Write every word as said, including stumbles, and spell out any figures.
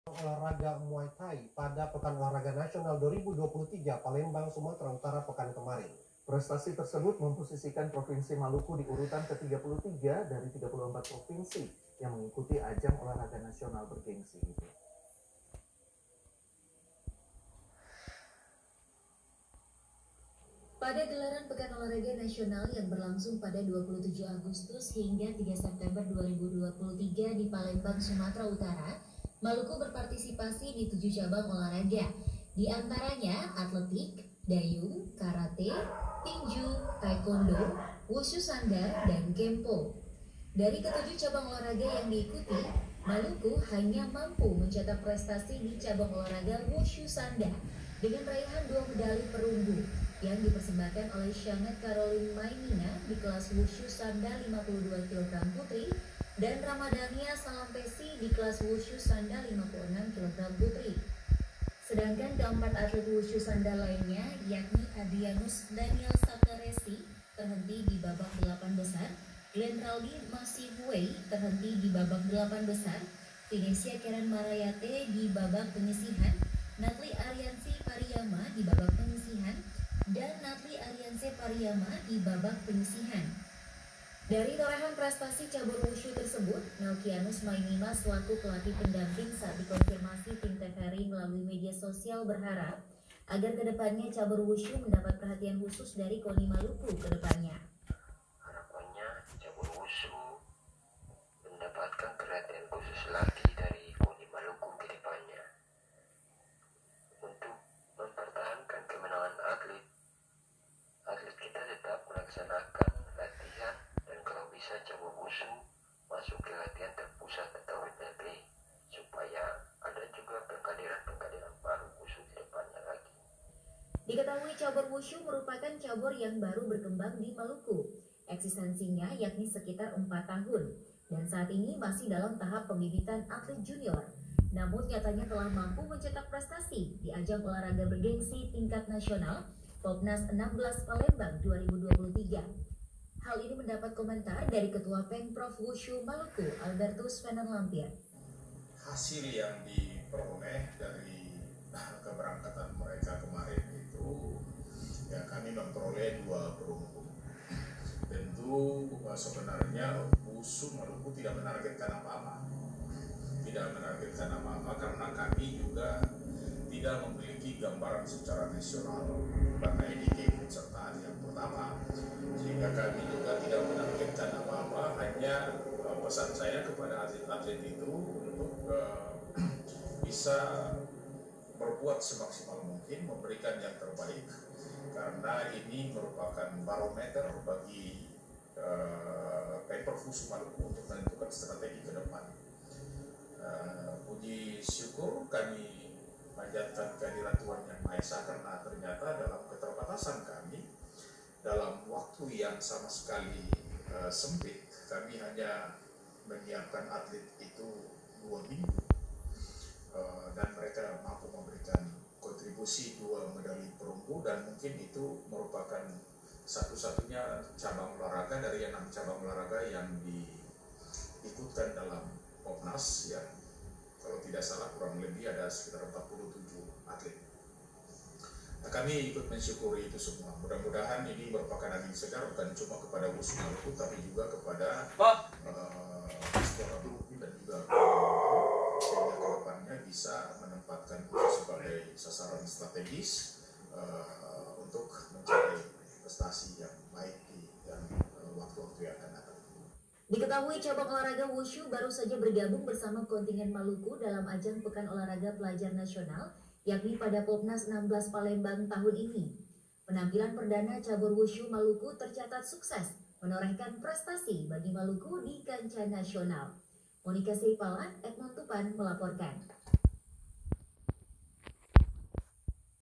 Olahraga Muay Thai pada Pekan Olahraga Nasional dua ribu dua puluh tiga Palembang, Sumatera Utara pekan kemarin. Prestasi tersebut memposisikan Provinsi Maluku di urutan ke tiga puluh tiga dari tiga puluh empat provinsi yang mengikuti ajang olahraga nasional bergengsi itu. Pada gelaran Pekan Olahraga Nasional yang berlangsung pada dua puluh tujuh Agustus hingga tiga September dua ribu dua puluh tiga di Palembang, Sumatera Utara, Maluku berpartisipasi di tujuh cabang olahraga, di antaranya atletik, dayung, karate, tinju, taekwondo, wushu sandar, dan kempo. Dari ketujuh cabang olahraga yang diikuti, Maluku hanya mampu mencetak prestasi di cabang olahraga wushu sandar dengan raihan dua medali perunggu yang dipersembahkan oleh Shanet Caroline Maimina di kelas wushu sandal lima puluh dua kilogram putri dan Ramadhania Salampesi di kelas wushu sandal lima puluh enam kilogram putri. Sedangkan keempat atlet wushu sandal lainnya, yakni Adrianus Daniel Sakaresi terhenti di babak delapan besar, Glenn Raldi Masihuei terhenti di babak delapan besar, Venesia Karen Marayate di babak penyisihan, Natli Ariansi Pariyama di babak penyisihan, dan Natli Arianse Pariyama di babak penyisihan. Dari torehan prestasi cabur wushu tersebut, Melkianus Maimima selaku pelatih pendamping saat dikonfirmasi tim T V R I melalui media sosial berharap agar kedepannya cabur wushu mendapat perhatian khusus dari KONI Maluku kedepannya. Harapannya cabur wushu mendapatkan perhatian khusus lagi dari KONI Maluku kedepannya untuk mempertahankan kemenangan atlet. Atlet kita tetap melaksanakan latihan dan kalau bisa cabur wushu masuk ke latihan terpusat atau W T B supaya ada juga pengkaderan-pengkaderan baru wushu ke depannya lagi. Diketahui cabur wushu merupakan cabur yang baru berkembang di Maluku. Eksistensinya yakni sekitar empat tahun dan saat ini masih dalam tahap pembibitan atlet junior. Namun nyatanya telah mampu mencetak prestasi di ajang olahraga bergengsi tingkat nasional Popnas enam belas Palembang dua ribu dua puluh tiga. Hal ini mendapat komentar dari Ketua Pemprov Wushu Maluku, Albertus Venan Lampir. Hasil yang diperoleh dari keberangkatan mereka kemarin itu, ya kami memperoleh dua perunggu. Tentu sebenarnya Wushu Maluku tidak menargetkan apa-apa, tidak menargetkan apa-apa karena kami juga tidak memiliki gambaran secara nasional karena ini keikutsertaan yang pertama, sehingga kami juga tidak menargetkan apa-apa. Hanya uh, pesan saya kepada atlet-atlet itu untuk uh, bisa berbuat semaksimal mungkin, memberikan yang terbaik karena ini merupakan barometer bagi uh, Pemprov Wushu Maluku untuk menentukan strategi ke depan. Uh, puji syukur kami panjatkan kehadiran Tuhan Yang Maha Esa karena ternyata dalam keterbatasan kami dalam waktu yang sama sekali uh, sempit, kami hanya menyiapkan atlet itu dua minggu uh, dan mereka mampu memberikan kontribusi dua medali perunggu dan mungkin itu merupakan satu-satunya cabang olahraga dari enam cabang olahraga yang diikutkan dalam Popnas yang kalau tidak salah kurang lebih ada sekitar empat puluh tujuh atlet. Nah, kami ikut mensyukuri itu semua. Mudah-mudahan ini merupakan angin segar bukan cuma kepada Wushu Maluku tapi juga kepada uh, Spora Maluku dan juga sehingga kedepannya bisa menempatkan Wushu sebagai sasaran strategis uh, untuk mencari prestasi yang baik di dan uh, waktu-waktu yang akan datang. Diketahui cabang olahraga wushu baru saja bergabung bersama kontingen Maluku dalam ajang Pekan Olahraga Pelajar Nasional, yakni pada Popnas enam belas Palembang tahun ini. Penampilan perdana cabur wushu Maluku tercatat sukses, menorehkan prestasi bagi Maluku di kancah nasional. Monika Seipalan, Edmond Tupan melaporkan.